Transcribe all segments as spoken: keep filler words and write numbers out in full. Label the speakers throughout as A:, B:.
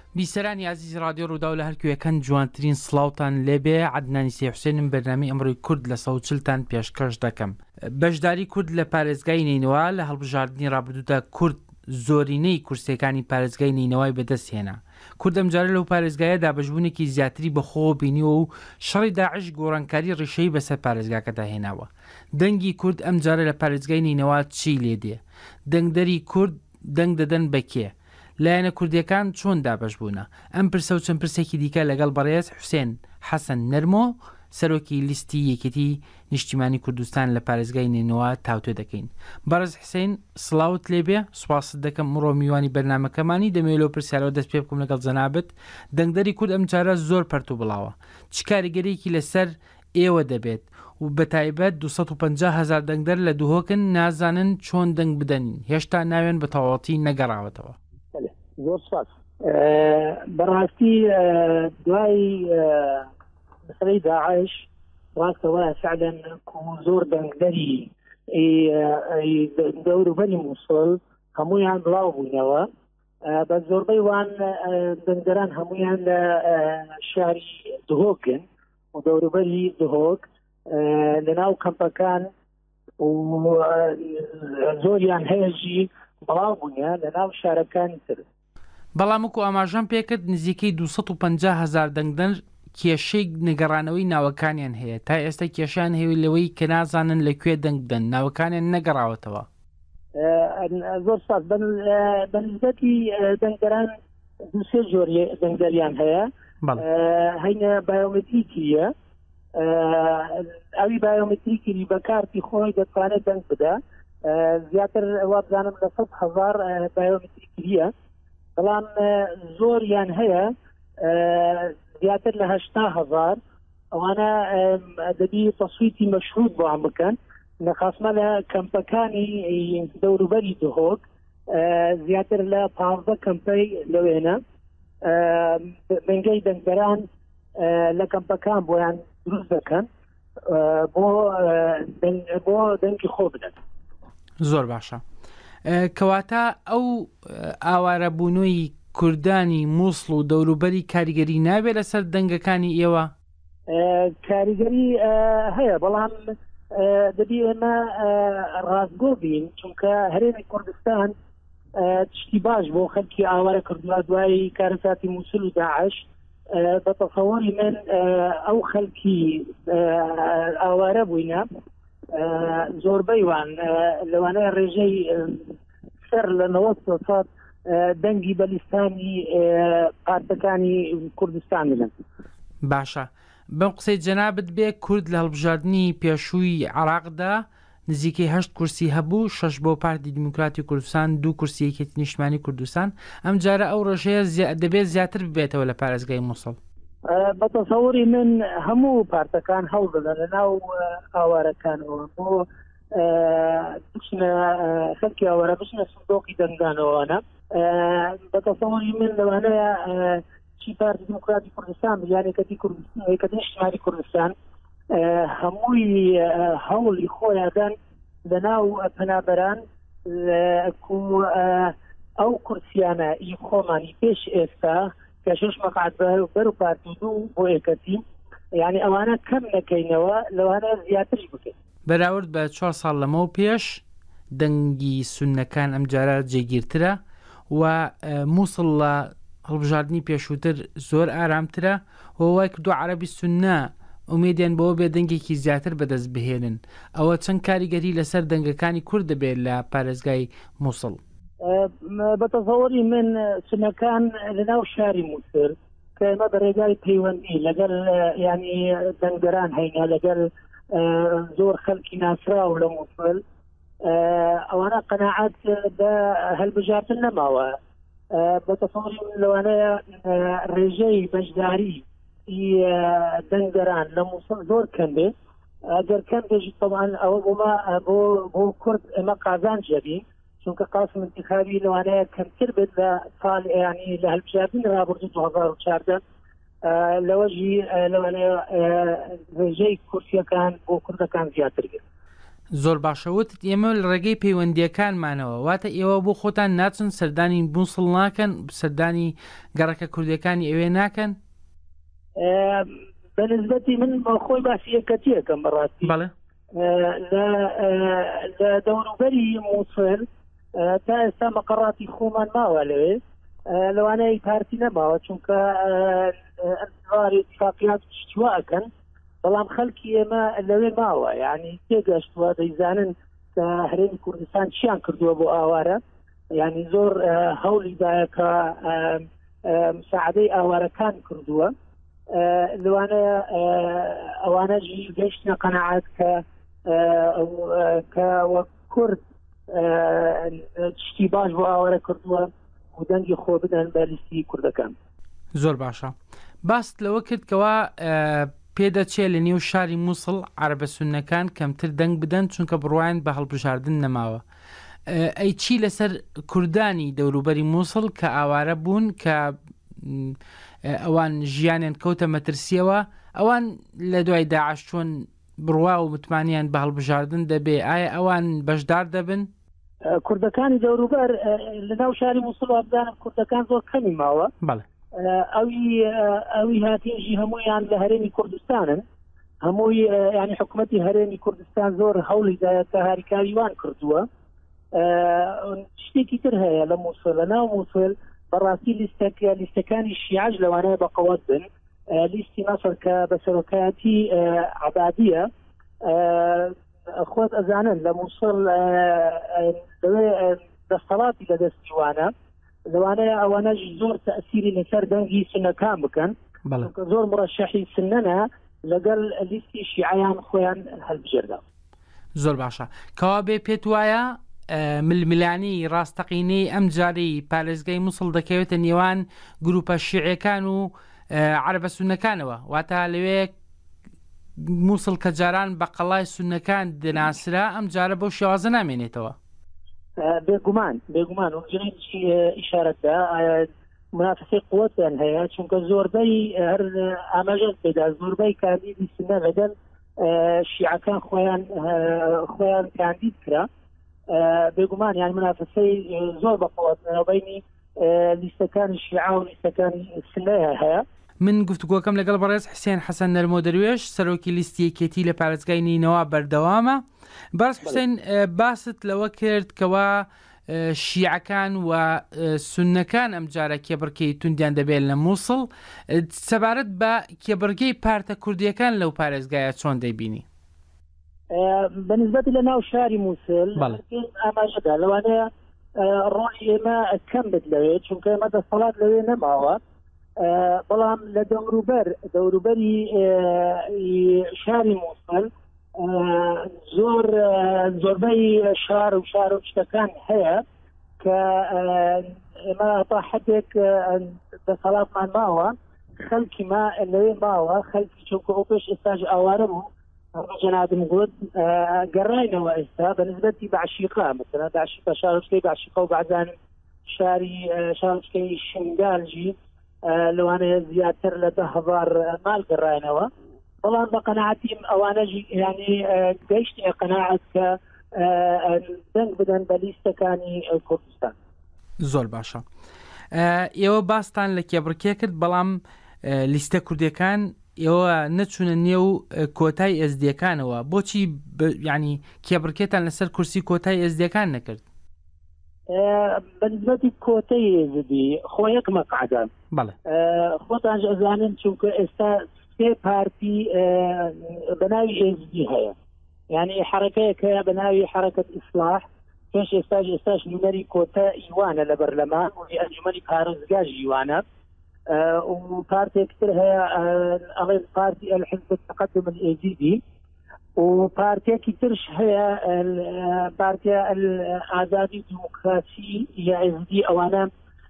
A: بیسەرانی عزیز رادیۆ ڕوودا و لە هەرکوێکەن جوانترین سڵاوتان لێبێ. عەدنانی سێحوسێنم بەرنامەی ئەمڕۆی کورد لە سەد و چلتان پێشکەش دەکەم. بەشداری کورد لە پارێزگای نینەوە لە هەڵبژاردننی ڕابردوودا کورد زۆرینەی کورسەکانی پارێزگای نینەوەی بەدەست هێنا. کورد ئەمجارە لەو پارێزگایەدا بەشبوونێکی زیاتری بەخۆ بینیوە و شەڕی داعش گۆڕانکاری ڕیشەی بەسەر پارێزگاکەدا هێناوە. دەنگی کورد ئەمجارە لە پارێزگای نینەوە چی لێدێ؟ دەنگدەری کورد دەنگ دەدەن بەکێ؟ لایەنە کوردیەکان چۆن دابەش بوونە؟ ئەم پرسە و چەند پرسێکی دیکە لەگەڵ بەڕێز حوسێن حەسەن نەرمۆ سەرۆکی لیستی یەکێتی نیشتیمانی کوردستان لە پارێزگای نینەوە تاوتوێ دەکەین. بەڕێز حوسێن سڵاوت لێبێ، سوپاست دەکەم ئەمڕۆ میوانی بەرنامەکەمانی دەمەوێت لەو پرسیارەوە دەست پێ بکەم لەگەڵ جەنابەت. دەنگدەری کورد ئەم جارە زۆر پەرت و بڵاوە. چ کاریگەریەکی لەسەر ئێوە دەبێت و بەتایبەت دووسەد و پەنجا هەزار دەنگدەر لە دووهۆکن نازانن چۆن دەنگ بدەنین، هێشتا ناوێن بە تەواوەتی نەگەڕاوەتەوە.
B: زۆر سپاس. بەڕاستی دوای مەسەلەی داعش ڕاستەوە فعلا زۆر دەنگدەری دەوروبەری مووسڵ هەمویان بڵاو بوونەوە، بە زۆربەی وان دەنگدەران هەمویان لە شاری دهۆکن و دەوروبەری دهۆک لە ناو کەمپەکان و زۆریان هەیەژی بڵاو بوونە لە ناو شارەکانی تر.
A: بەڵام وەکو ئاماژەم پێکرد نزیکەی دووسەد و پەنجا هەزار دەنگدەر کێشەی نگەڕانەوەی ناوەکانیان هەیە. تا ئێستا کێشیان هەیە لەوەی کە نازانن لەکوێ دەنگ بدەن، ناوەکانیان نەگەڕاوەتەوە.
B: زۆر سپاس. بەنسبەتی دەنگدەران دووسێ جۆری دەنگدەریان هەیە. هەینە بایۆمتریکیە، ئەوی بایۆمتریکی بە کارتی خۆی دەتوانێت دەنگ بدە. زیاتر وا بزانم لە سەد هەزار بایۆمتریکیە، بەڵام زۆریان هەیە زیاتر لە هەشتا هەزار ئەوانە دەبی تەسویتی مەشروط بۆیان بکەن. نەخاسمە لە کەمپەکانی دەوروبەری دهۆک زیاتر لە پانزدە کەمپەی لەوێنە بنگەی دەنگدەران لە کەمپەکان بۆیان دروست دەکەن بۆ دەنگی خۆ بدەن.
A: زۆر باشە. کەواتە ئەو ئاوارە بوونەوەی کوردانی مووسڵ و دەوروبەری کاریگەری نابێت لەسەر دەنگەکانی ئێوە؟
B: کاریگەری هەیە، بەڵام دەبی ئێمە ڕاستگۆ بین، چونکە هەرێمی کوردستان تشتی باش بۆ خەڵکی ئاوارە کردووە دوای کارەساتی مووسڵ و داعش. بە تەسەووری من ئەو خەڵکی ئاوارە بووینە زۆربەی وان لەوانەیە ڕێژەی سەر لە نەوەت سەد دەنگی بەلیستانی پارتەکانی کوردستان بدەن.
A: باشە. بەم قسەی جەنابەت بێ کورد لە هەڵبژاردننی پێشووی عێراقدا نزیکەی هەشت کورسی هەبوو، شەش بۆ پارتی دیموکراتی کوردستان، دوو کورسی یەکێتی نیشتیمانی کوردستان. ئەم جارە ئەو ڕێژەیە دەبێت زیاتر ببێتەوە لە پارێزگای مووسڵ.
B: بە تەسەووری من هەموو پارتەکان هەوڵ بدەن لە ناو ئاوارەکانەوە بۆ بچنە خەڵکی ئاوارە بچنە سندۆقی دەنگدانەوەوانە. بە تەسەووری من لەوانەیە چی پارتی دیموکراتی کوردستان یانێکەتی کوردستان یەکەتی نیشتیمانی کوردستان هەمووی هەوڵی خۆیان لە ناو پەنابەران ئەو کورسیانە ئی خۆمانی پێش ئێستا کە شش مەقعد بەر و پارتی دوو بۆ یەکەتی، یعنی ئەوانە کەم نەکەینەوە لەوانە زیاتری بکەین.
A: بەراورد بە چوار ساڵ لەمەوە پێش دەنگی سوننەکان ئەم جارە جێگیرترە و مووسڵ لە هەڵبژاردننی پێشووتر زۆر ئارامترە و وای کردو عەرەبی سوننە ئومێدیان بەوە بێ دەنگێکی زیاتر بەدەست بهێنن. ئەوە چەند کاریگەری لەسەر دەنگەکانی کورد دەبێت لە پارێزگای مووسڵ؟
B: بە تەسەووری من سوننەکان لە ناو شاری مووسڵ کە ئێمە بە ڕێگای پەیوەندی لەگەڵ ینی دەنگدەران هەینە لەگەڵ زۆر خەڵکی ناسراو لە مووسڵ ئەوانە قەناعەت بە هەڵبژاردن نەماوە. بە تەسەووری من لەوانەیە ڕێژەی بەشداری دەنگدەران لە مووسڵ زۆر کەم بێت. ئەگەر کەم بێژی تەوان ئەوە بۆمە بۆ کورد ئێمە قازان جەبی، چونکە قاسم انتخابی لەوانەیە کەمتر بێت لە ساڵ ینی لە هەڵبژاردننی ڕابردوو دوو هەزار و چواردە لەوەژی لەوانەیە ڕێژەی کورسیەکان بۆ کوردەکان زیاتر بێت.
A: زۆر باشەوت ئێمە لە ڕێگەی پەیوەندیەکانمانەوە واتە ئێوە بۆ خۆتان ناچن سەردانی مووسڵ ناکەن سەردانی گەڕەکە کوردەکانی ئەوێ ناکەن
B: بەنسبەتی من بە خۆی باسی یەکەتیەکەم بەڕاستی
A: بەڵێ
B: لە دەوروبەری مووسڵ تا ئێستا مەقەڕاتی خۆمان ماوە لەوێ لەوانەیە پارتی نەماوە چونکە ئەنواری اتفاقیات شتوا ئەکەن بەڵام خەڵکی ئێمە لەوێ ماوە یعنی تێگەشتووە دەیزانن کە هەرێمی کوردستان چیان کردووە بۆ ئاوارە یعنی زۆر هەوڵیدایە کە مساعدەی ئاوارەکان کردووە لەوانەیە ئەوانەژی گەیشتنە قەناعەت کە کە وەک کورد شتی باش بۆ ئاوارە کردووە و دەنگی خۆ بدەن بە لیستی کوردەکان.
A: زۆر باشە باست لەوە کردکەوە پێدەچێ لە نێو شاری مووسڵ عەرەبە سوننەکان کەمتر دەنگ بدەن چونکە بڕوایان بە هەڵبژاردن نەماوە. ئەی چی لەسەر کوردانی دەوروبەری مووسڵ کە ئاوارە بوون کە ئەوان ژیانیان کەوتە مەترسیەوە ئەوان لە دوای داعش چۆن بڕوا و متمانیان بە هەڵبژاردن دەبێ ئایا ئەوان بەشدار دەبن؟
B: کوردەکانی دەوروبەر لە ناو شاری مووسڵ وابزانم کوردەکان زۆر کەمی ماوە
A: بەڵێ
B: ئەوی ئەوی هاتیژی هەموویان لە هەرێمی کوردستانن هەمووی ینی حکوومەتی هەرێمی کوردستان زۆر هەوڵیدایە کە هاریکاریوان کردووە. شتێکی تر هەیە لە مووسڵ لە ناو مووسڵ بەڕاستی لیستەکە لیستەکانی شیعج لەوانەیە بەقەوەت بن لیستی مەسڵ کە بە سەرۆکایەتی عەبادیە خۆت ئەزانن لە مووسڵ دەسەڵاتی لە دەستیوانە لەوانەیە ئەوانەش زۆر تەئسیری لەسەر دەنگی سنەکان بکەن زۆر مڕەشەحی سنەنە لەگەڵ لیستی شیعیان خۆیان هەڵبژێردا.
A: زۆر باشە کەوا بێ پێت وایە ململانی ڕاستەقینەی ئەم جاری پارێزگای مووسڵ دەکەوێتە نێوان گروپە شیعیەکان و عەرەبە سوننەکانەوە واتە لەوێ مووسڵ کە جاران بە قەڵای سوننەکان دەناسرا ئەم جارە بەو شێوازە نامێنێتەوە.
B: بێگومان بێگومان وجنێکی ئیشارەتدا منافسەی قووەتیان هەیە چونکە زۆربەی هەر ئاماژەت پێدا زۆربەی کاندیدی سنە لەگەڵ شیعەکان خۆیان خۆیان کاندید کرا بێگومان یان منافسەی زۆر بەقووەتەوە بینی لیستەکانی شیعە و لیستەکانی سنەیە هەیە.
A: من گفتوگۆکەم لەگەڵ بەڕێز حسێن حەسەن نەرمۆ دەروێش سەرۆکی لیستی یەکێتی لە پارێزگای نینەوە بەردەوامە. باس حسێن باست لەوە کرد کەوا شیعەکان و سوننەکان ئەم جارە کێبڕکەی توندیان دەبێت لە مووسڵ سەبارەت بە کێبڕگەی پارتە کوردیەکان لەو پارێزگایە چۆن دەیبینی؟
B: بەنسبەتی لە ناو شاری مووسڵ ئاماژەدا لەوانەیە ڕۆژی ئێمە کەم بێت لەوێ چونکە ئێمە دەسەڵات لەوێ نەماوە بەڵام لە دەوروبەر دەوروبەری شاری مووسڵ زۆر زۆربەی شار و شار و شتەکان هەیە کە ئێمە تا حدێک دەسەڵاتمان ماوە خەڵکی ما لەوێ ماوە خەڵکی چونکە ئەو پێش ئێستاژ ئاوارە بوو جەنابم گوت گەڕاینەوە ئێستا بەنسبەتی بەعشیقا مثلا بەعشیقا شارۆچکەی بەعشیقا و بەعدان شاری شارۆچکەی شنگالجی لەوانەیە زیاتر لە دە هەزار مال گەڕاینەوە بەڵام بە قەناعەتیم ئەوانەژی ینی گەیشتە قەناعەت کە دەنگ بدەن بە لیستەکانی کوردستان.
A: زۆر باشە ئێوە باستان لە کێبڕکێ کرد بەڵام لیستە کوردیەکان ئێوە نەچوونە نێو کۆتای ئێزدیەکانەوە بۆچی ینی کێبڕکێتان لەسەر کورسی کۆتای ئێزدیەکان نەکرد؟
B: بەنسبەتی کۆتەی ئێزدی خۆ یەک مەقعدە خۆتان ئەزانن چونکە ئێستا سێ پارتی بەناوی ئێزدی هەیە یعنی حرەکەیەک هەیە بەناوی حرەکەت ئیسلاح پێش ئێستاش ئێستاش نومەری کۆتە ئیوانە لە بەرلەمان و ئەنجومەنی پارێزگا ژیوانە و پارتێکتر هەیە ئەڵێن پارتی الحزب التقدم الئێزیدی و پارتێکی ترش هەیە پارتیا ئازادی دیموکراسی یا ئێزدی ئەوانە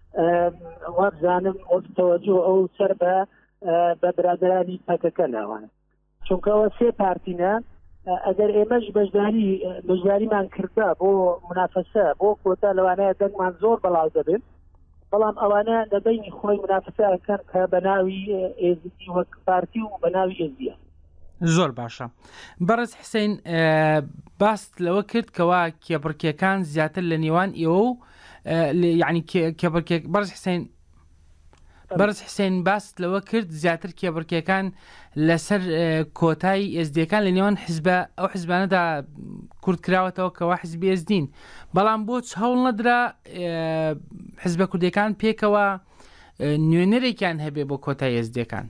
B: وابزانم تەوەجۆ ئەو سەر بە بە برادرانی پەکەکە ناوانە چونکەەوە سێ پارتینە ئەگەر ئێمەش بەشداری بەشداریمان کردا بۆ منافەسە بۆ کۆتا لەوانەیە دەنگمان زۆر بەڵاو دەبێت بەڵام ئەوانە لە بینی خۆی منافەسەکەن کە بە ناوی ئێزدی وەک پارتی و بە ناوی ئێزدیە.
A: زۆر باشە. بەڕێز حسێن باست لەوە کرد کەوا کێبڕکیەکان زیاتر لە نێوان ئێوە و یعنی بەڕێز حسێن بەرز حسێن باست لەوە کرد زیاتر کێبڕکیەکان لەسەر کۆتایی ئێزدیەکان لە نێوان حیزبە ئەو حیزبانەدا کورد کراوەتەوە کەوا حیزبی ئێزدین، بەڵام بۆ هەوڵ نەدرا حیزبە کوردیەکان پێکەوە نوێنەرێکیان هەبێ بۆ کۆتایی ئێزدیەکان؟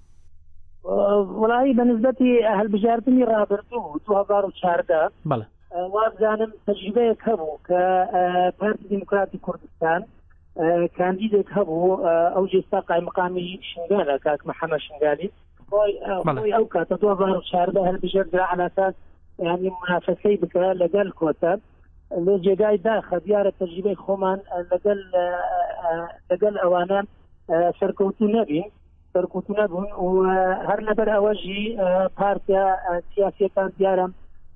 B: وڵایی بەنسبەتی هەڵبژاردننی ڕابردوو دو هەزار و چواردە
A: بەڵێ
B: وابزانم تەجریبەیەک هەبوو کە پارتی دیموکراتی کوردستان کاندیدێک هەبوو ئەو جێستا قایمقامی شنگالە کاک محەممەد شنگالی خۆی ئەو کاتە دو هەزار و چواردە هەڵبژاردرا على ئاساس ینی منافەسەی بکرا لەگەڵ کۆتە لە جێگای داخە دیارە تەجریبەی خۆمان لەگەڵ لەگەڵ ئەوانە سەرکەوتوو نەبین سەرکەوتوو نەبوون و هەر لەبەر ئەوەژی پارتیا سیاسیەکان دیارە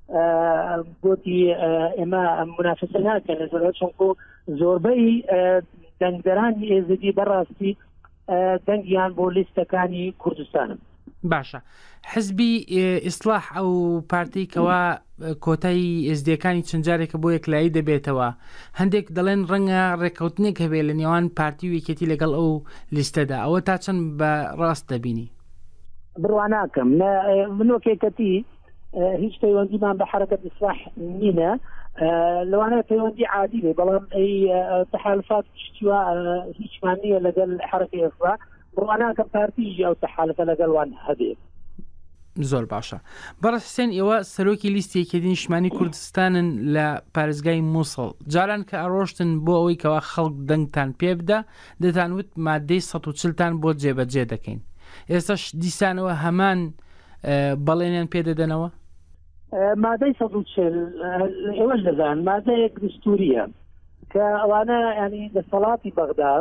B: گوتی ئێمە منافەسە ناکەن لەژێرەوە چونکو زۆربەی دەنگدەرانی ئێزدی بەڕاستی دەنگیان بۆ لیستەکانی کوردستانم.
A: باشە، حزبی ئیسلاح ئەو پارتی کەوا کۆتایی ئێزدیەکانی چەندجارێکە بۆ یەکلایی دەبێتەوە، هەندێک دەڵێن ڕەنگە ڕێکەوتنێک هەبێت لە نێوان پارتی و یەکێتی لەگەڵ ئەو لیستەدا، ئەوە تا چەند بە ڕاست دەبینی؟
B: بڕوا ناکەم منۆکێکەتی هیچ پەیوەندیمان بە حرەکەت ئیسلاح نینە، لەوانەیە پەیوەندی عادی بێ، بەڵام ئەی تەحالفات شتیوە هیچمان نییە لەگەڵ حرەکەی ئیسلاح، بڕوا ناکەم پارتیژی ئەو تەحالفە لەگەڵوان هەبێت.
A: زۆر باشە. بەڕێز حسێن ئێوە سەرۆکی لیستی یەکێتی نیشتیمانی کوردستانن لە پارێزگای مووسڵ، جاران کە ئەڕۆشتن بۆ ئەوەی کەوا خەڵک دەنگتان پێ بدە دەتانوت مادەی سەد و چلتان بۆ جێبەجێ دەکەین، ئێستاش دیسانەوە هەمان بەڵێنیان پێدەدەنەوە؟
B: مادەی سەد و چل ئێوە دەزان مادەیەک دستوریە کە ئەوانە ینی دەسەڵاتی بەغدا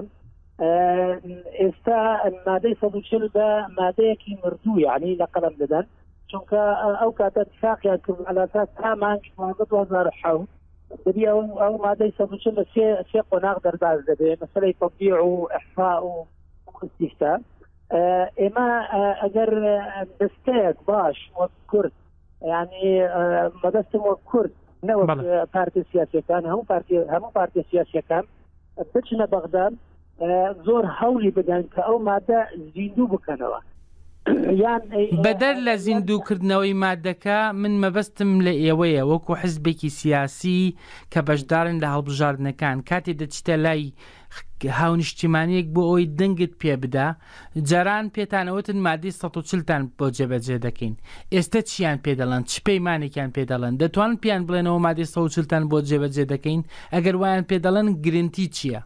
B: ئێستا مادەی سەد و چل بە مادەیەکی مردوو یعنی لە قەڵەم دەدەن، چونکە ئەو کاتە اتفاقیان کرد على اساس تا مانگ دو هەزار و حەوت دەبی ئەو ئەو مادەی سەد و چل لە سێ قۆناغ دەرباز دەبێت، مەسەلەی تەطبیع و ئیحصاء و استیفتا. ئێمە ئەگەر دەستەیەک باش وەک کورد ینی مەدەستم وەک کورد نەوەک پارتی سیاسیەکان هەموو پارتی هەموو پارتی سیاسیەکان بچنە بەغداد زۆر هەوڵی بدەن کە ئەو مادە زیندوو بکەنەوە.
A: بەدەر لە زیندووکردنەوەی مادەکە من مەبەستم لە ئێوەیە وەکو حزبێکی سیاسی کە بەشدارن لە هەڵبژاردنەکان کاتێ دەچتە لای هاونیشتیمانیەک بۆ ئەوی دەنگت پێ بدا، جاران پێتانەوتن مادەی سەد و چلتان بۆ جێبەجێ دەکەین، ئێستا چیان پێ دەڵێن؟ چ پەیمانێکیان پێ دەڵێن؟ دەتوانن پیان بڵێنەوە مادەی سەد و چلتان بۆ جێبەجێ دەکەین؟ ئەگەر وایان پێ دەڵێن گرنتی چییە؟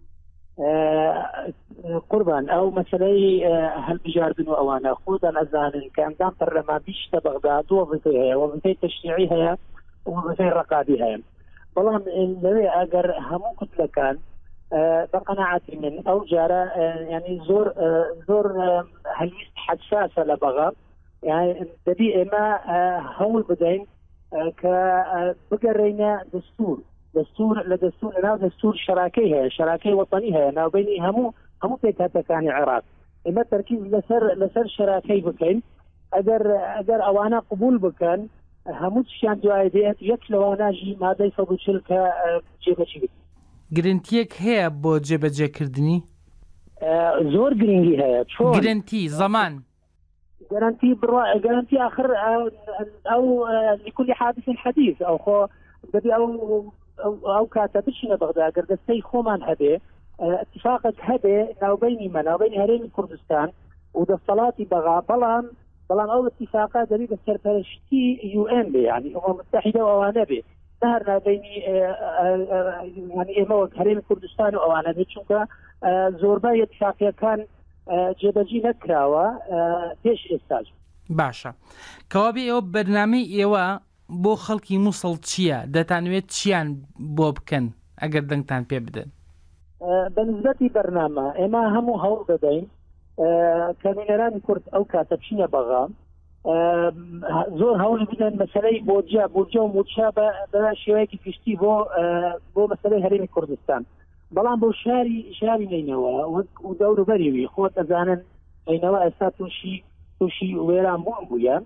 B: قوربان ئەو مەسەلەی هەڵبژاردن و ئەوانە خۆدان ئەزانن کە ئەندام پەرلەمان بیشتە بەغدا دوو وەزیفەی هەیە، وەزیفەی تەشریعی هەیە و وەزیفەی ڕەقابی هەیە، بەڵام لەوێ ئەگەر هەموو کوتلەکان بەقەناعەتی من ئەو جارە ینی زۆر زۆر هەلویست حەساسە لە بەغا، دەبی ئێمە هەوڵ بدەین کە بگەڕێینە دەستور دەستور لە دەستور لەناو دەستور شەراکەی هەیە، شەراکەی وەطنی هەیە ناوبینی هەموو هەموو پێکهاتەکانی عێراق، ئێمە تەرکیز لەسەر لەسەر شەراکەی بکەین، ئەگەر ئەگەر ئەوانە قبول بکەن هەموو شیان دوای دێت یەک لەواناژی مادەی سەد و چل کە جێبەجێ بکەین.
A: گرنتیەک هەیە بۆ جێبەجێکردنی؟
B: زۆر گرنگی هەیە. چۆن
A: گرنتی زەمان
B: گەرانتی بڕوا گەرانتی آخر ئەو لكل حادث حديث ئەو خۆ دەبی ئەو ئەو کاتە بچینە بەغدا ئەگەر دەستەی خۆمان هەبێ اتفاقك هەبێ ناوبینی مە ناوبینی هەرێمی کوردستان و دەسەڵاتی بەغا، بەڵام بەڵام ئەو اتفاقا دەبی بە سەرپەرشتی یو ئێن بێ ینی ئەمم متحیدە و ئەوانە بێ، نهر ناوبینی ینی ئێمە وەک هەرێمی کوردستان و ئەوانە بێت، چونکە زۆربەی اتفاقیەکان جێبەجێ نەکراوە پێش ئێستاش.
A: باشە، کەوابێ ئەوە بەرنامەی ئێوە بۆ خەڵکی مووسڵ چییە؟ دەتانوێت چیان بۆ بکەن ئەگەر دەنگتان پێ بدەن؟
B: بەنسبەتی بەرنامە ئێمە هەموو هەوڵ دەدەین کە نوێنەرانی کورد ئەو کاتە بچینە بەغا زۆر هەوڵ بدەن مەسەلەی بۆجا بۆجا و موچا بە شێوەیەکی پشتی بۆ بۆ مەسەلەی هەرێمی کوردستان، بەڵام بۆ شاری شاری نینەوە و دەوروبەریوی خۆت ئەزانن نینەوە ئێستا تووشی تووشی وێران بوون بووە،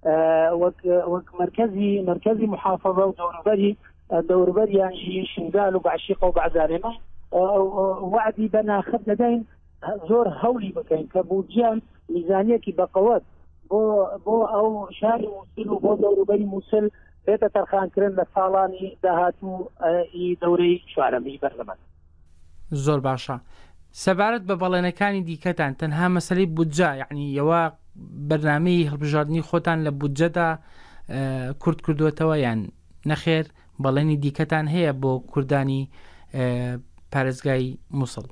B: وەک مرکزی مرکزی محافظە و دەوروبەری دەوروبەریانژی شنگال و بەعشیقە و بەعزارێمە وعدی بە ناخب دەدەین زۆر هەولی بکەین کە بودجە میزانیەکی بەقەوەت بۆ بۆ ئەو شاری مووسڵ و بۆ دەوروبەری مووسڵ بێتە تەرخانکردن لە ساڵانی داهاتوو دەورەی چوارەمی بەرلەمان.
A: زۆر باشە. سەبارەت بە بەڵێنەکانی دیکەتان تەنها مەسەلەی بودجە یعنی ئەوە بەرنامەی هەڵبژاردننی خۆتان لە بودجەدا کورد کردوێتەوە یان نەخێر بەڵێنی دیکەتان هەیە بۆ کوردانی پارێزگای مووسڵ؟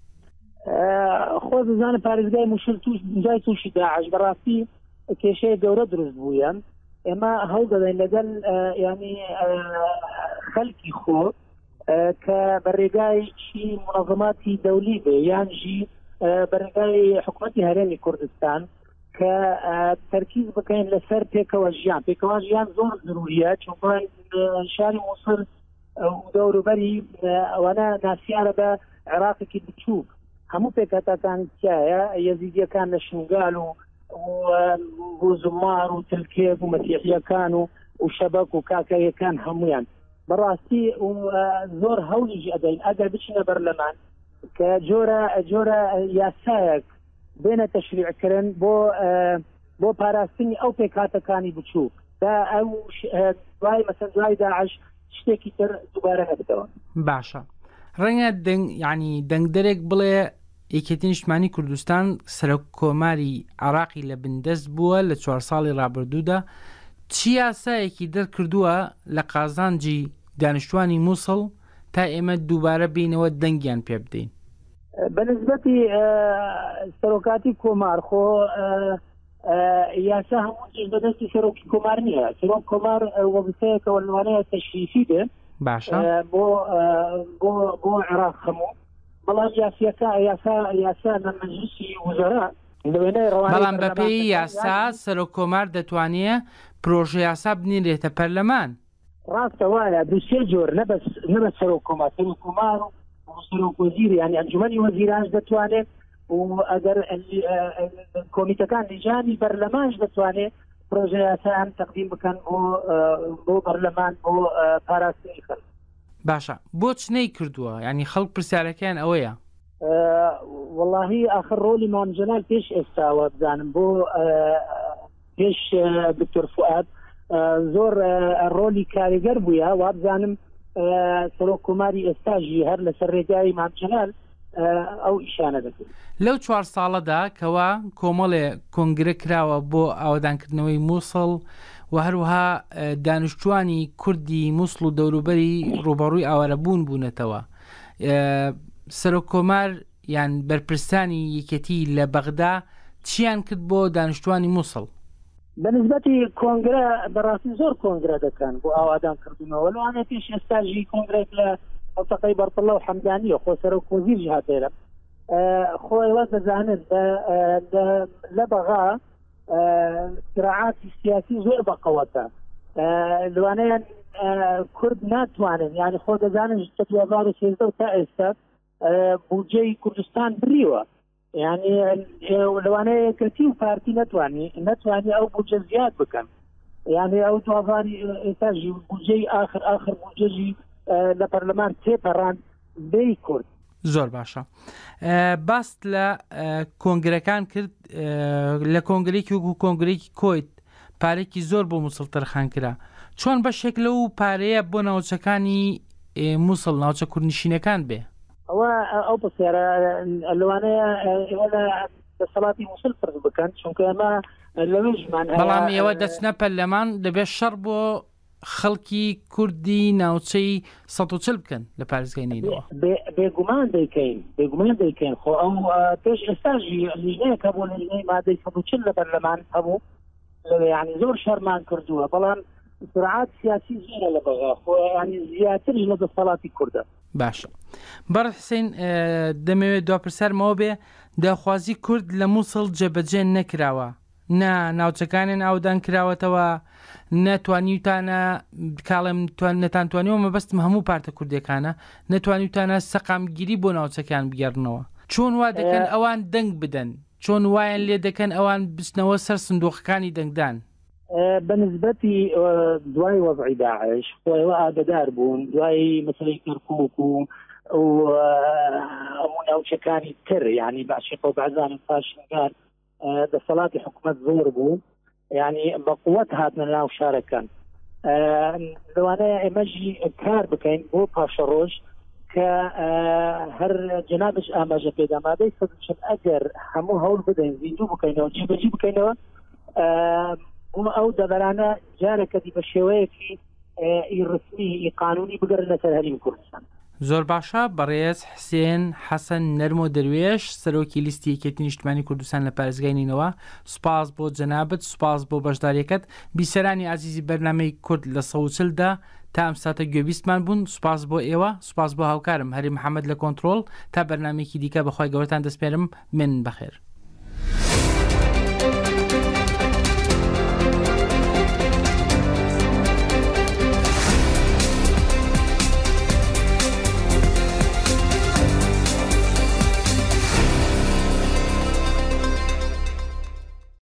B: خۆ دەزانە پارێزگای مووسڵ جای تووشی داعش بەڕاستی کێشەیە گەورە دروست بوویان ئێمە هەوڵ دەدەین لەگەڵ ینی خەڵکی خۆ کە بەڕێگای چی منەظەماتی دەولی بێ یانژی بەڕێگای حکوومەتی هەرێمی کوردستان کە تەرکیز بکەین لەسەر پێکەوە ژیان پێکەوە ژیان زۆر ضروریە چونکە شاری مووسڵ و دەوروبەری ئەوانە ناسیارە بە عێراقێکی بچووک هەموو پێکەتەکان تایە یەزیدیەکان لە شنگال و و زمار و تلکێک و مەسیحیەکان و و شەبەک و کاکەیەکان هەمویان بەڕاستی زۆر هەولیژی ئەدەین ئەگەر بچینە بەرلەمان کە جۆرە جۆرە یاسایەک بێنە تەشریعکردن بۆ بۆ پاراستنی ئەو پێکاتەکانی بچووک دا ئەو دوای مەسەن دوای داعش شتێکی تر دووبارە هەبتەوە.
A: باشە ڕەنگە یعنی دەنگدەرێک بڵێ یەکێتی نیشتمانی کوردستان سەرۆک کۆماری عێراقی لە بندەست بووە لە چوار ساڵی ڕابردوودا چی یاسایەکی دەرکردووە لە قازانجی دانیشتوانی مووسڵ تا ئێمە دووبارە بینەوە دەنگیان پێ بدەین؟
B: بەنسبەتی سەرۆکاتی کۆمار خۆ یاسا هەمووش بەدەستی سەرۆکی کۆمار نییە سەرۆک کۆمار وەزیفەیەکەوە لەوانەیە تەشریفی بێ
A: باشە
B: بۆ بۆ بۆ عێراق هەموو بەڵام یاسیەکە یاسا یاسا لە مەجلیسی وزەرا
A: بەڵام بەپێی یاسا سەرۆک کۆمار دەتوانێت پرۆژە یاسا بنێرێتە پەرلەمان.
B: ڕاستە وایە دووسێ جۆر نەبەت سەرۆک کۆمار سەرۆک کۆمار و سەرۆک وەزیر یعنی ئەنجومەنی وەزیرانش دەتوانێت و ئەگەر کۆمیتەکان لیژانی بەرلەمانش دەتوانێت پرۆژە یاسایان تەقدیم بکەن بۆ بەرلەمان بۆ پاراستنی خەڵک.
A: باشە بۆ چنەی کردووە ینی خەڵک پرسیارەکەیان ئەوەیە؟
B: واللهی آخر ڕۆلی مامجلال پێش ئێستاوە بزانم بۆ پێش دکتۆر فواد زۆر ڕۆلی کاریگەر بووە وا بزانم سەرۆک کۆماری ئێستاژی هەر لەسەر ڕێگای مامجلال ئەو ئیشانە دەکرد.
A: لەو چوار ساڵەدا کەوا کۆمەڵێ کۆنگرە کراوە بۆ ئاوادانکردنەوەی مووسڵ و هەروەها دانیشتوانی کوردی مووسڵ و دەوروبەری ڕوبەڕووی ئاوارەبوون بوونەتەوە سەرۆک کۆمار یان بەرپرسانی یەکێتی لە بەغدا چیان کرد بۆ دانیشتوانی مووسڵ؟
B: بەنسبەتی کۆنگرە بەڕاستی زۆر کۆنگرە دەکەن بۆ ئاوادانکردنەوە لەوانەیە پێش ئێستاژی کۆنگرێک لە ئەڵتەقەی بەرپڵە و حەمدانیە خۆ سەرۆک وەزیر هاتێرە خۆیەوە دەزانێت لە بەغا صراعاتی سیاسی زۆر بەقەوەتە لەوانەیە کورد ناتوانن یعنی خۆ دەزانن دوو هەزار و سێزدە و تا ئێستا بودجەی کوردستان بریوە یعنی لەوانەیە یەکەتی و پارتی نەتوانی نەتوانی ئەو بودجە زیاد بکەن یعنی ئەو دو هەزاری ئێستاژی بودجەی آخر آخر بودجەژی لە پەرلەمان تێپەڕان بێی کورد.
A: زۆر باشە باست لە کۆنگرەکان کرد لە کۆنگرێکی وەکو کۆنگرێکی کۆیت پارێکی زۆر بۆ مووسڵ تەرخان کرا چۆن بەشێک لەو پارەیە بۆ ناوچەکانی مووسڵ ناوچە کوردنشینەکان بێ؟
B: ئەوە ئەو پرسیارە لەوانەیە ئێوە لە دەسەڵاتی مووسڵ پرس بکەن چونکە ئێمە لەوێژمان
A: بەڵام ئێوە دەچنە پەرلەمان دەبێت شەڕ بۆ خەڵکی کوردی ناوچەی سەد و چل بکەن لە پارێزگای نینەوە.
B: بێگومان دەیکەین بێگومان دەیکەین خۆ ئەو پێش ئێستاژی لیژنەیەکە بۆ لیژنەی مادەی سەد و چل لە پەرلەمان هەبوو یعنی زۆر شەرمان کردووە بەڵام سرعات سیاسی زۆرە لە بەغا خۆ ینی زیاترش لە دەسەڵاتی کوردە.
A: باشە بەڕ حسین دەمەوێت دواپرسەرمەوە بێ داخوازی کورد لە مووسڵ جێبەجێ نەکراوە نا ناوچەکانیان ئاودان کراوەتەوە نەتوانیوتانە کاڵم نەتانتوانیەوە مەبەستم هەموو پارتە کوردەکانە نەتوانیوتانە سەقامگیری بۆ ناوچەکان بگەڕنەوە چۆن وا دەکەن ئەوان دەنگ بدەن چۆن وایان لێ دەکەن ئەوان بچنەوە سەر سندۆقەکانی دەنگدان؟
B: بەنسبەتی دوای وەزعی داعش خۆیەوە ئاگدار بوون دوای مەسەلەی کەرکووک و هەموو ناوچەکانی تر یعنی باشیقە و بەعزان پاشنگان دەسەڵاتی حکوومەت زۆر بوو یعنی بە قووەت هاتنە ناو شارەکان لەوانەیە ئێمەژی کار بکەین بۆ پاشە ڕۆژ کە هەر جنابش ئاماژە پێدامادەی سەدچن ئەگەر هەموو هەوڵ بدەین زیندوو بکەینەوە جێبەجی بکەینەوە ئەو دەبەرانە جارێکەدی بە شێوەیەکی ڕسمی قانونی بگەڕنە سەر هەریم کوردستان.
A: زۆر باشە بەڕێز حسێن حەسەن نەرمۆ دەروێش سەرۆکی لیستی یەکێتی نیشتمانی کوردستان لە پارێزگای نینەوە سوپاس بۆ جەنابەت سوپاس بۆ بەشداریەکەت بیسەرانی عزیزی بەرنامەی کورد لە سەوچلدا تا ئەم ساتە گوێبیستمان بوون سوپاس بۆ ئێوە سوپاس بۆ هاوکارم هەری محەممەد لە کۆنتترۆل تا بەرنامێکی دیکە بەخوای گەورەتان دەسپێرم من بەخێر.